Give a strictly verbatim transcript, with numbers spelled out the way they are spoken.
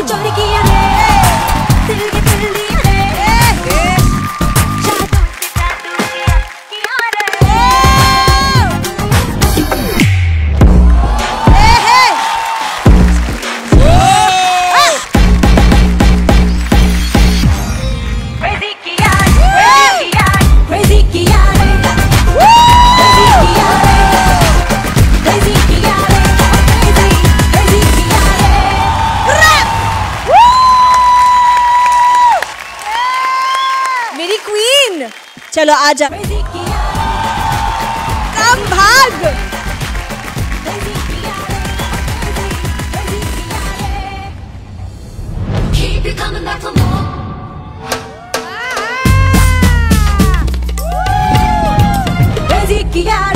चोरी किया रे, दिल के दिल दिया रे, जादू से जादू किया किया रे। Crazy किया, crazy किया, crazy किया रे, crazy किया रे, crazy किया रे, crazy, crazy किया रे। मेरी क्वीन, चलो आजा। Crazy किया रे, कम भाग। crazy किया रे, crazy, crazy किया रे। Keep you coming back for more. Crazy किया